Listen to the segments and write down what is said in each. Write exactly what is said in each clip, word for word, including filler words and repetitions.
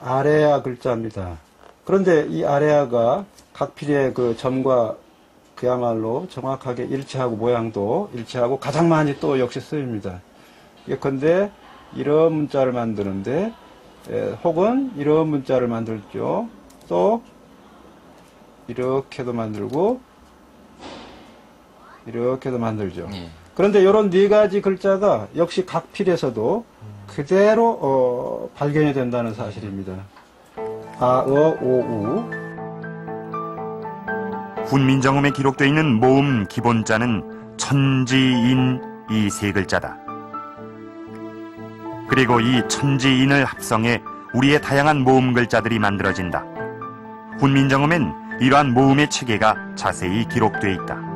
아레아 글자입니다. 그런데 이 아레아가 각필의 그 점과 그야말로 정확하게 일치하고 모양도 일치하고 가장 많이 또 역시 쓰입니다. 예컨대 이런 문자를 만드는데 에, 혹은 이런 문자를 만들죠. 또 이렇게도 만들고 이렇게도 만들죠. 네. 그런데 이런 네 가지 글자가 역시 각필에서도 그대로 어, 발견이 된다는 사실입니다. 아, 어, 오, 우. 훈민정음에 기록되어 있는 모음 기본자는 천지인 이 세 글자다. 그리고 이 천지인을 합성해 우리의 다양한 모음 글자들이 만들어진다. 훈민정음엔 이러한 모음의 체계가 자세히 기록되어 있다.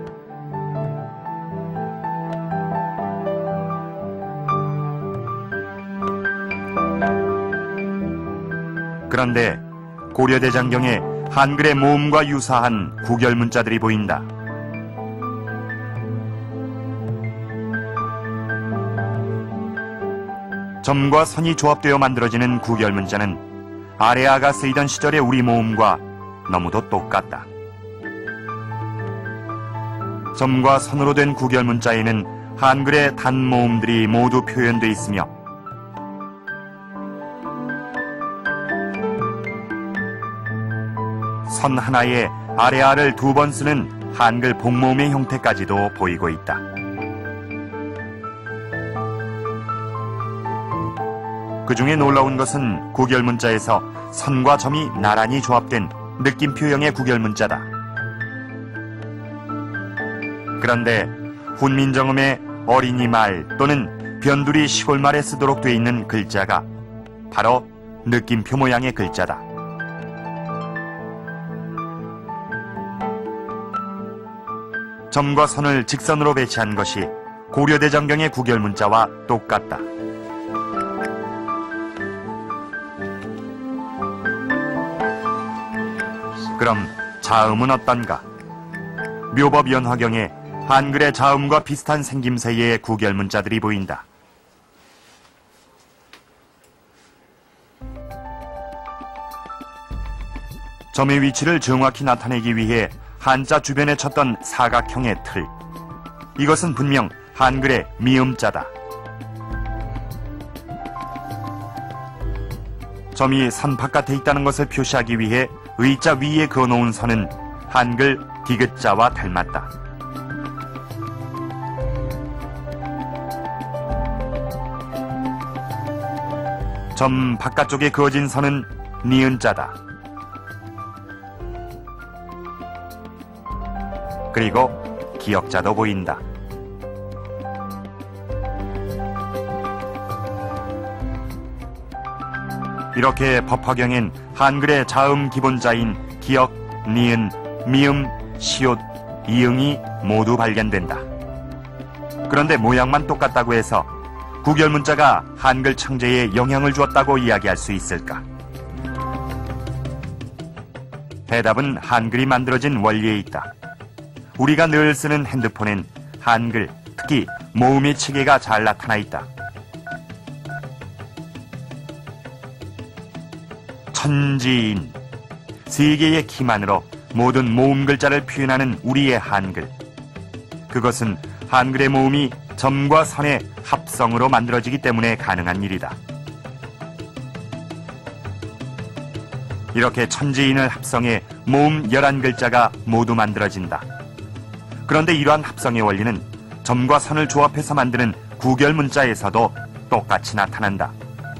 그런데 고려대장경에 한글의 모음과 유사한 구결문자들이 보인다. 점과 선이 조합되어 만들어지는 구결문자는 아레아가 쓰이던 시절의 우리 모음과 너무도 똑같다. 점과 선으로 된 구결문자에는 한글의 단모음들이 모두 표현되어 있으며 선 하나에 아레아를 두 번 쓰는 한글 복모음의 형태까지도 보이고 있다. 그 중에 놀라운 것은 구결문자에서 선과 점이 나란히 조합된 느낌표형의 구결문자다. 그런데 훈민정음의 어린이말 또는 변두리 시골말에 쓰도록 돼 있는 글자가 바로 느낌표 모양의 글자다. 점과 선을 직선으로 배치한 것이 고려대장경의 구결문자와 똑같다. 그럼 자음은 어떤가? 묘법연화경에 한글의 자음과 비슷한 생김새의 구결문자들이 보인다. 점의 위치를 정확히 나타내기 위해 한자 주변에 쳤던 사각형의 틀. 이것은 분명 한글의 미음자다. 점이 선 바깥에 있다는 것을 표시하기 위해 의자 위에 그어놓은 선은 한글 디귿자와 닮았다. 점 바깥쪽에 그어진 선은 니은자다. 그리고 기역자도 보인다. 이렇게 법화경엔 한글의 자음 기본자인 기역, 니은, 미음, 시옷, 이응이 모두 발견된다. 그런데 모양만 똑같다고 해서 구결문자가 한글 창제에 영향을 주었다고 이야기할 수 있을까? 대답은 한글이 만들어진 원리에 있다. 우리가 늘 쓰는 핸드폰엔 한글, 특히 모음의 체계가 잘 나타나 있다. 천지인, 세 개의 키만으로 모든 모음 글자를 표현하는 우리의 한글. 그것은 한글의 모음이 점과 선의 합성으로 만들어지기 때문에 가능한 일이다. 이렇게 천지인을 합성해 모음 열한 글자가 모두 만들어진다. 그런데 이러한 합성의 원리는 점과 선을 조합해서 만드는 구결문자에서도 똑같이 나타난다.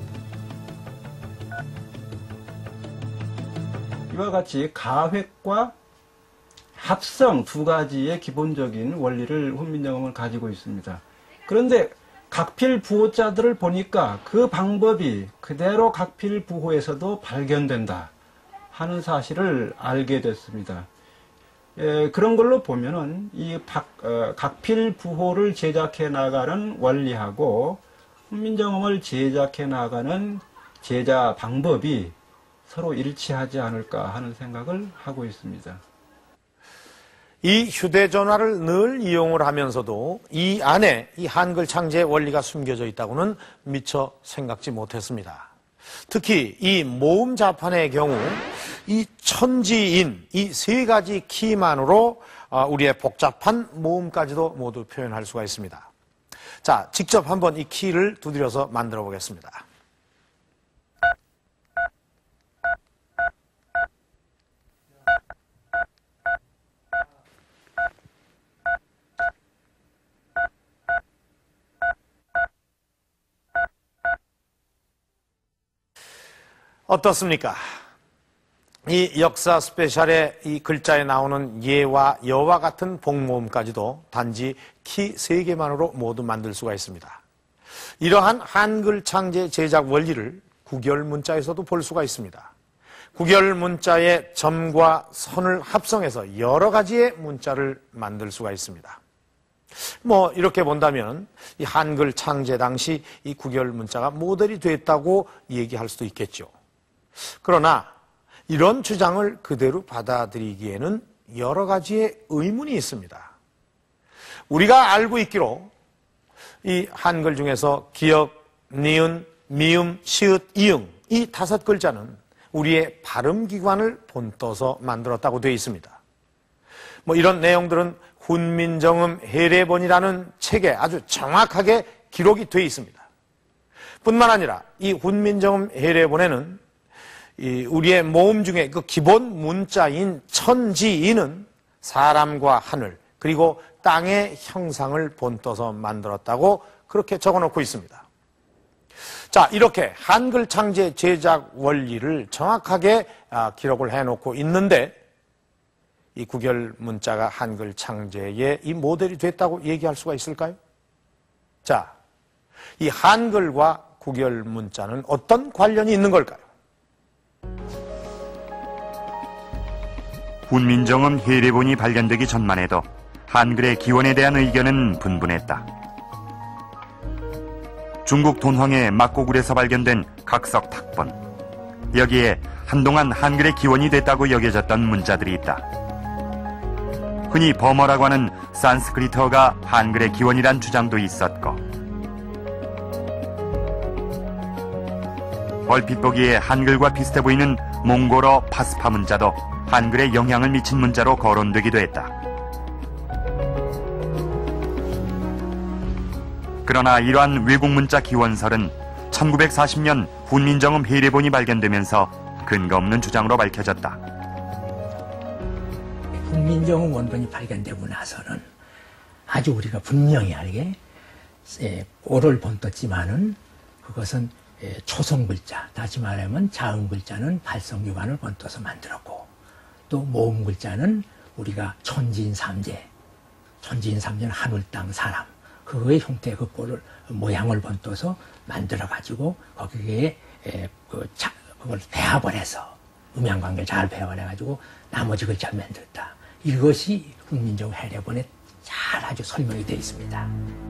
이와 같이 가획과 합성 두 가지의 기본적인 원리를 훈민정음은 가지고 있습니다. 그런데 각필부호자들을 보니까 그 방법이 그대로 각필부호에서도 발견된다 하는 사실을 알게 됐습니다. 에, 그런 걸로 보면은 이 박, 어, 각필부호를 제작해 나가는 원리하고 훈민정음을 제작해 나가는 제작 방법이 서로 일치하지 않을까 하는 생각을 하고 있습니다. 이 휴대전화를 늘 이용을 하면서도 이 안에 이 한글 창제의 원리가 숨겨져 있다고는 미처 생각지 못했습니다. 특히 이 모음 자판의 경우 이 천지인 이 세 가지 키만으로 우리의 복잡한 모음까지도 모두 표현할 수가 있습니다. 자, 직접 한번 이 키를 두드려서 만들어 보겠습니다. 어떻습니까? 이 역사 스페셜의 이 글자에 나오는 예와 여와 같은 복모음까지도 단지 키 세 개만으로 모두 만들 수가 있습니다. 이러한 한글 창제 제작 원리를 구결 문자에서도 볼 수가 있습니다. 구결 문자의 점과 선을 합성해서 여러 가지의 문자를 만들 수가 있습니다. 뭐 이렇게 본다면 이 한글 창제 당시 이 구결 문자가 모델이 됐다고 얘기할 수도 있겠죠. 그러나 이런 주장을 그대로 받아들이기에는 여러 가지의 의문이 있습니다. 우리가 알고 있기로 이 한글 중에서 기역, 니은, 미음, 시읒, 이응 이 다섯 글자는 우리의 발음기관을 본떠서 만들었다고 되어 있습니다. 뭐 이런 내용들은 훈민정음 해례본이라는 책에 아주 정확하게 기록이 되어 있습니다. 뿐만 아니라 이 훈민정음 해례본에는 이 우리의 모음 중에 그 기본 문자인 천지인은 사람과 하늘 그리고 땅의 형상을 본떠서 만들었다고 그렇게 적어놓고 있습니다. 자, 이렇게 한글 창제 제작 원리를 정확하게 기록을 해놓고 있는데 이 구결 문자가 한글 창제의 이 모델이 됐다고 얘기할 수가 있을까요? 자, 이 한글과 구결 문자는 어떤 관련이 있는 걸까요? 훈민정음 해례본이 발견되기 전만 해도 한글의 기원에 대한 의견은 분분했다. 중국 돈황의 막고굴에서 발견된 각석 탁본, 여기에 한동안 한글의 기원이 됐다고 여겨졌던 문자들이 있다. 흔히 버머라고 하는 산스크리트어가 한글의 기원이란 주장도 있었고, 얼핏 보기에 한글과 비슷해 보이는 몽골어 파스파 문자도 한글에 영향을 미친 문자로 거론되기도 했다. 그러나 이러한 외국 문자 기원설은 천구백사십 년 훈민정음 해례본이 발견되면서 근거 없는 주장으로 밝혀졌다. 훈민정음 원본이 발견되고 나서는 아주 우리가 분명히 알게 오를 본떴지만은 그것은 초성 글자, 다시 말하면 자음 글자는 발성기관을 본떠서 만들었고 또 모음 글자는 우리가 천지인 삼재, 천지인 삼재는 하늘, 땅, 사람 그거의 형태, 그 꼴을 모양을 본떠서 만들어 가지고 거기에 그 자, 그걸 배합을 해서 음양 관계를 잘 배합을 해가지고 나머지 글자를 만들었다. 이것이 훈민정음 해례본에 잘 아주 설명이 되어 있습니다.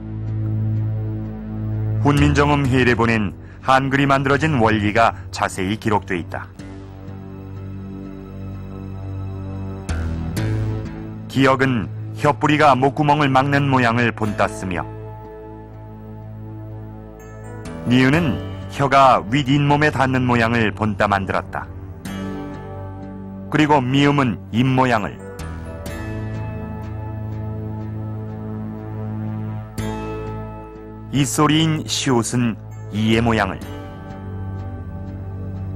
훈민정음 해례본엔 한글이 만들어진 원리가 자세히 기록돼 있다. 기역은 혀뿌리가 목구멍을 막는 모양을 본땄으며, 니은은 혀가 윗잇몸에 닿는 모양을 본따 만들었다. 그리고 미음은 입모양을, 이소리인 시옷은 이의 모양을,